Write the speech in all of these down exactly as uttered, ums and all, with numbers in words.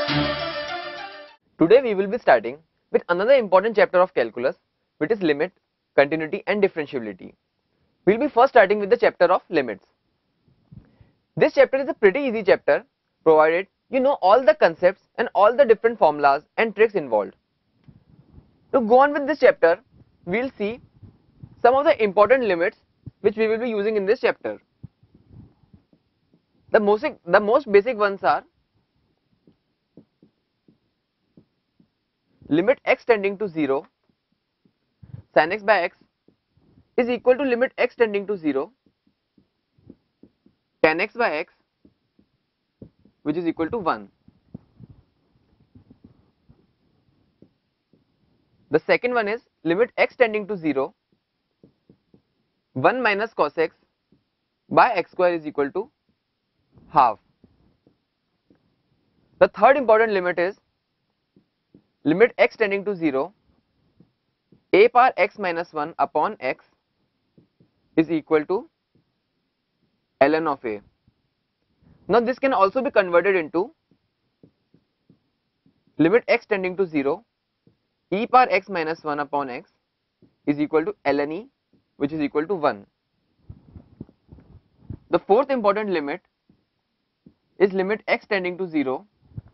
Today we will be starting with another important chapter of calculus, which is limit, continuity and differentiability. We will be first starting with the chapter of limits. This chapter is a pretty easy chapter, provided you know all the concepts and all the different formulas and tricks involved. To go on with this chapter, we will see some of the important limits which we will be using in this chapter. The most, the most basic ones are limit x tending to zero, sin x by x is equal to limit x tending to zero, tan x by x, which is equal to one. The second one is limit x tending to zero, one minus cos x by x square is equal to half. The third important limit is limit x tending to zero, a power x minus one upon x is equal to ln of a. Now this can also be converted into limit x tending to zero, e power x minus one upon x is equal to ln e, which is equal to one. The fourth important limit is limit x tending to zero,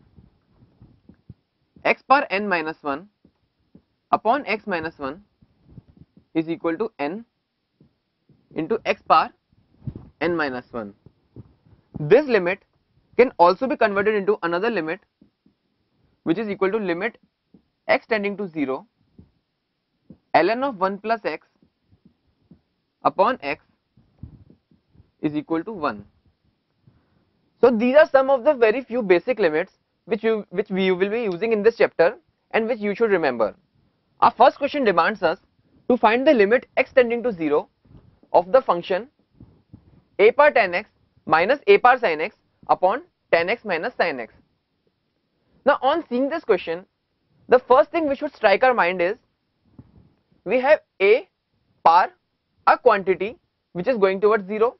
x power n minus one upon x minus one is equal to n into x power n minus one. This limit can also be converted into another limit, which is equal to limit x tending to zero, ln of one plus x upon x is equal to one. So these are some of the very few basic limits which you which we will be using in this chapter and which you should remember. Our first question demands us to find the limit x tending to zero of the function a power tan x minus a power sin x upon tan x minus sin x. Now on seeing this question, the first thing which should strike our mind is we have a power, a quantity which is going towards zero,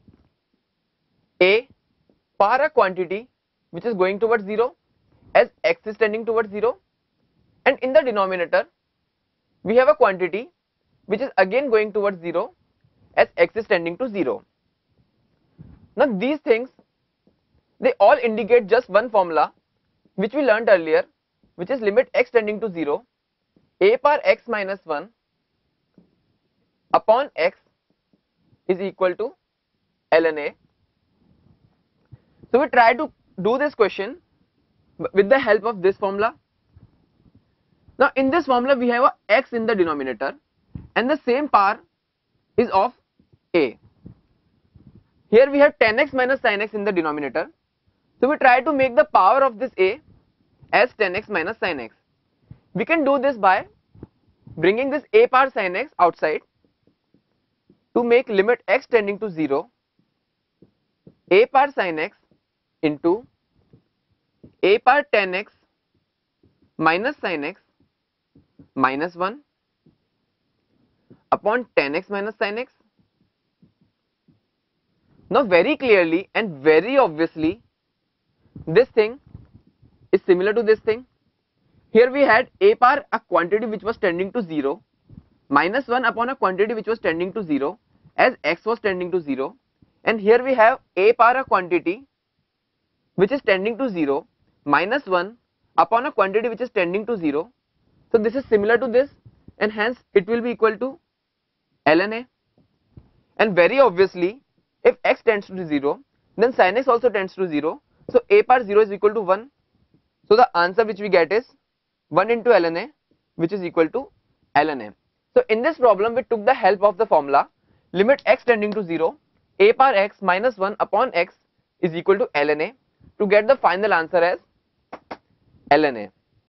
a power a quantity which is going towards zero as x is tending towards zero, and in the denominator we have a quantity which is again going towards zero as x is tending to zero. Now these things, they all indicate just one formula which we learnt earlier, which is limit x tending to zero, a power x minus one upon x is equal to ln a. So we try to do this question with the help of this formula. Now in this formula we have a x in the denominator and the same power is of a. Here we have tan x minus sin x in the denominator. So we try to make the power of this a as tan x minus sin x. We can do this by bringing this a power sin x outside to make limit x tending to zero, a power sin x into a power tan x minus sin x minus one upon tan x minus sin x. Now very clearly and very obviously this thing is similar to this thing. Here we had a power a quantity which was tending to zero minus one upon a quantity which was tending to zero as x was tending to zero, and here we have a power a quantity which is tending to zero minus one upon a quantity which is tending to zero. So this is similar to this and hence it will be equal to ln a. And very obviously if x tends to zero then sin x also tends to zero, so a power zero is equal to one. So the answer which we get is one into ln a, which is equal to ln a. So in this problem we took the help of the formula limit x tending to zero, a power x minus one upon x is equal to ln a to get the final answer as ln a.